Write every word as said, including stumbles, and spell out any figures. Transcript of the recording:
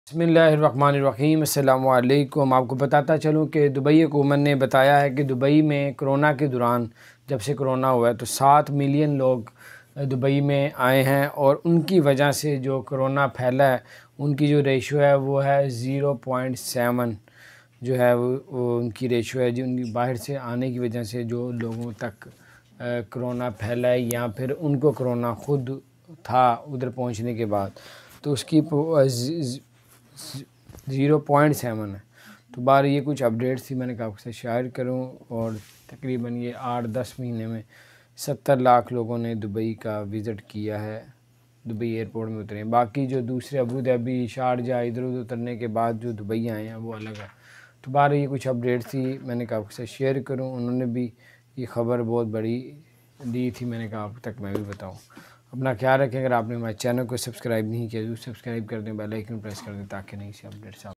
बिस्मिल्लाहिर्रहमानिर्रहीम। अस्सलामु अलैकुम। आपको बताता चलूँ कि दुबई हुकूमत ने बताया है कि दुबई में कोरोना के दौरान जब से कोरोना हुआ है तो सात मिलियन लोग दुबई में आए हैं और उनकी वजह से जो कोरोना फैला है उनकी जो रेशो है वो है ज़ीरो पॉइंट सेवन जो है वो, वो उनकी रेशो है। जो उनकी बाहर से आने की वजह से जो लोगों तक कोरोना फैला है या फिर उनको कोरोना ख़ुद था उधर पहुंचने के बाद, तो उसकी ज़ीरो पॉइंट सेवन है। तो बार ये कुछ अपडेट्स थी, मैंने कहा आपसे शेयर करूं। और तकरीबन ये आठ दस महीने में सत्तर लाख लोगों ने दुबई का विज़िट किया है, दुबई एयरपोर्ट में उतरे। बाकी जो दूसरे अबू धाबी, शारजा इधर उधर उतरने के बाद जो दुबई आए हैं वो अलग है। तो बार ये कुछ अपडेट्स थी, मैंने कहा आपसे शेयर करूं। उन्होंने भी ये ख़बर बहुत बड़ी दी थी, मैंने कहा आप तक मैं भी बताऊं। अपना ख्याल रखें। अगर आपने हमारे चैनल को सब्सक्राइब नहीं किया तो सब्सक्राइब कर दें, बेल आइकन प्रेस कर दें ताकि नई सी अपडेट्स